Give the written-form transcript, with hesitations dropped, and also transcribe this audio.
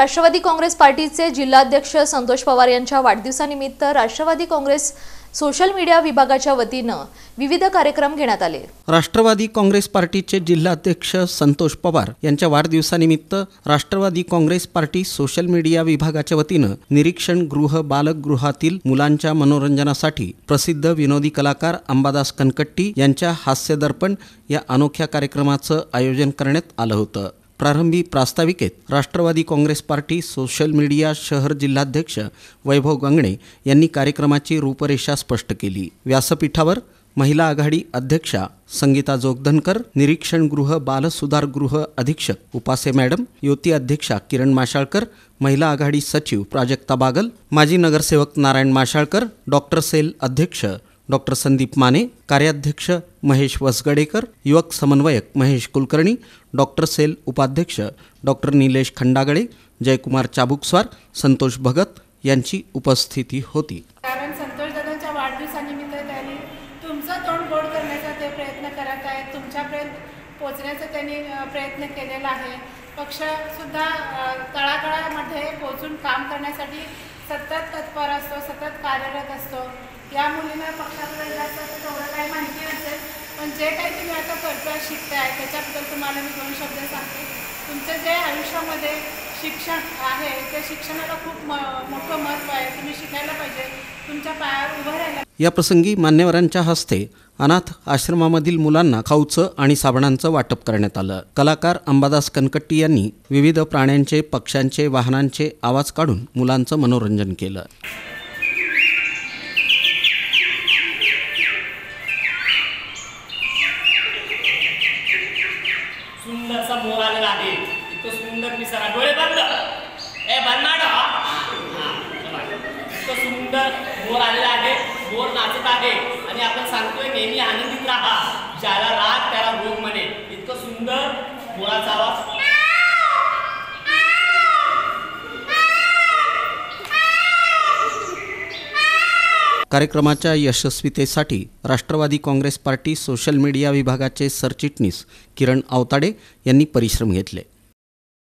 राष्ट्रवादी काँग्रेस पार्टीचे जिल्हाध्यक्ष संतोष पवार यांच्या वाढदिवसानिमित्त राष्ट्रवादी काँग्रेस सोशल मीडिया विभागाच्या वतीनं विविध कार्यक्रम घेण्यात आले। राष्ट्रवादी काँग्रेस पार्टीचे जिल्हाध्यक्ष संतोष पवार यांच्या वाढदिवसानिमित्त Rashtravadi Congress party social media विभागाच्या वतीनं निरीक्षण गृह बालगृहातील मुलांच्या मनोरंजनासाठी प्रसिद्ध विनोदी कलाकार अंबादास कनकट्टी यांच्या हास्य दर्पण या अनोख्या कार्यक्रमाचं आयोजन करण्यात आलं होतं। प्रारंभी प्रास्ताविकेत Rashtravadi Congress party social media शहर जिल्हाध्यक्ष वैभव गंगणे यांनी कार्यक्रमाची रूपरेषा स्पष्ट केली। व्यासपीठावर महिला आघाडी अध्यक्षा संगीता जोगधनकर, निरीक्षण गृह बालसुधार गृह अधीक्षक उपासे मॅडम, युती अध्यक्षा किरण माशाळकर, महिला आघाडी सचिव प्राजक्ता बागल, माजी नगरसेवक नारायण माशाळकर, डॉक्टर सेल अध्यक्ष डॉक्टर संदीप माने, कार्याध्यक्ष महेश वसगडेकर, युवक समन्वयक महेश कुलकर्णी, डॉक्टर सेल उपाध्यक्ष डॉक्टर निलेश खंडागळे, जयकुमार चाबुकस्वार, संतोष भगत यांची उपस्थिती होती। कारण संतोष दादांच्या वाढदिवसानिमित्त त्यांनी तुमचं तोंड गोड करण्याचा ते प्रयत्न करत आहेत, तुमच्यापर्यंत पोहोचण्याचा त्यांनी प्रयत्न केलेला आहे। पक्षसुद्धा तळागाळामध्ये पोहोचून काम करण्यासाठी सतत तत्पर असतो, सतत कार्यरत असतो। या मुलींना पक्षाकडे जास्त तेवढं काही माहिती नसेल, पण जे काही तुम्ही आता करताय शिकताय त्याच्याबद्दल तुम्हाला मी 2 शब्द सांगते। तुमचं जे आयुष्यामध्ये शिक्षण आहे त्या शिक्षणाला खूप मोठं महत्त्व आहे, तुम्ही शिकायला पाहिजे, तुमच्या पायावर उभं राहायला। या प्रसंगी मान्यवरांच्या हस्ते अनाथ आश्रमामधील मुलांना खाऊचं आणि साबणांचं वाटप करण्यात आलं। कलाकार अंबादास कनकट्टी यांनी विविध प्राण्यांचे, पक्ष्यांचे, वाहनांचे आवाज काढून मुलांचं मनोरंजन केलं। सुंदरसा मोर आलेला आहे, इतकं सुंदर पिसारा, डोळे बंद, इतकं सुंदर मोर आलेला आहे, मोर नाचत आहे आणि आपण सांगतोय नेहमी आनंदित राहा, ज्याला राग त्याला रोग म्हणे, इतकं सुंदर मोराचा आवाज। कार्यक्रमाच्या यशस्वीतेसाठी Rashtravadi Congress party social media विभागाचे सरचिटणीस किरण आवताडे यांनी परिश्रम घेतले।